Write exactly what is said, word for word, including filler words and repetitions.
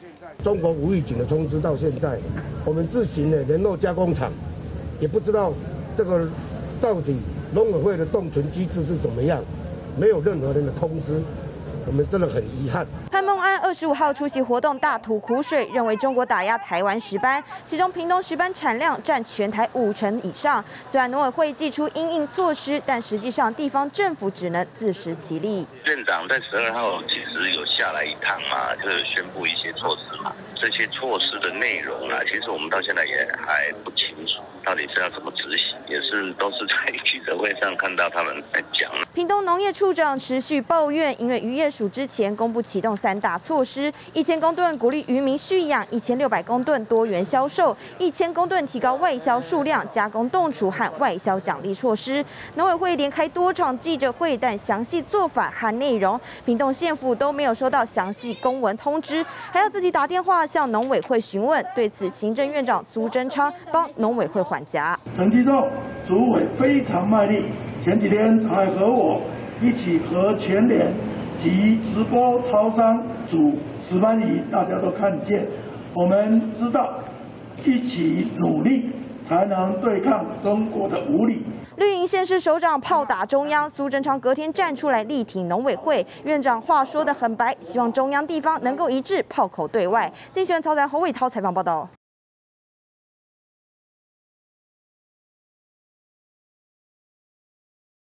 中国无预警的通知到现在，我们自行的联络加工厂也不知道这个到底农委会的冻存机制是怎么样，没有任何人的通知，我们真的很遗憾。 潘孟安二十五号出席活动，大吐苦水，认为中国打压台湾石斑，其中屏东石斑产量占全台五成以上。虽然农委会祭出因应措施，但实际上地方政府只能自食其力。 院长在十二号其实有下来一趟嘛，就是宣布一些措施嘛。这些措施的内容啊，其实我们到现在也还不清楚，到底是要怎么执行，也是都是在记者会上看到他们在讲。 屏东农业处长持续抱怨，因为渔业署之前公布启动三大措施：一千公吨鼓励渔民蓄养，一千六百公吨多元销售，一千公吨提高外销数量，加工冻储和外销奖励措施。农委会连开多场记者会，但详细做法和内容，屏东县府都没有收到详细公文通知，还要自己打电话向农委会询问。对此，行政院长苏贞昌帮农委会缓颊。 陈其仲主委非常卖力，前几天还和我一起和全联及直播超商组石斑鱼，大家都看见。我们知道，一起努力才能对抗中国的无理。 绿营县市首长炮打中央，苏贞昌隔天站出来力挺农委会院长，话说得很白，希望中央地方能够一致，炮口对外。竞选曹展侯伟涛采访报道。